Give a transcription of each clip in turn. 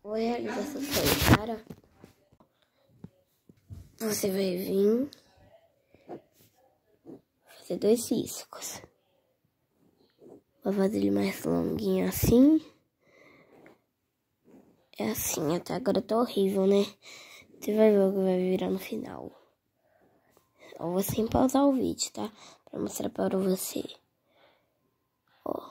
vou realizar essa sonho, cara. Você vai vir fazer 2 riscos. Vou fazer ele mais longuinho assim. É assim, até agora tá horrível, né? Você vai ver o que vai virar no final. Eu vou sem pausar o vídeo, tá? Pra mostrar para você. Ó.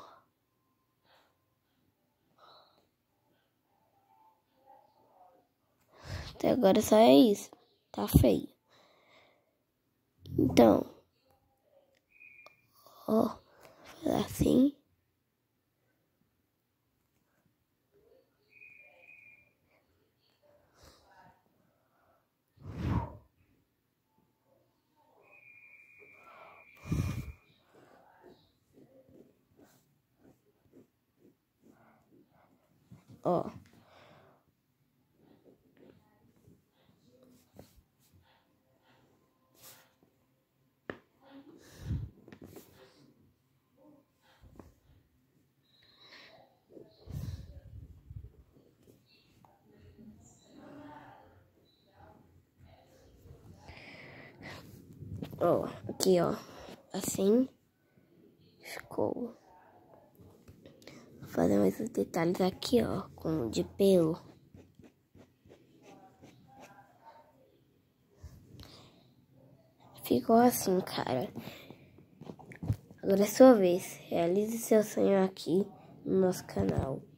Até agora só é isso. Tá feio. Então. Ó. Fazer assim. Ó. Ó, aqui, ó. Assim. Ficou. Vou fazer mais os detalhes aqui, ó. Com de pelo. Ficou assim, cara. Agora é sua vez. Realize seu sonho aqui no nosso canal.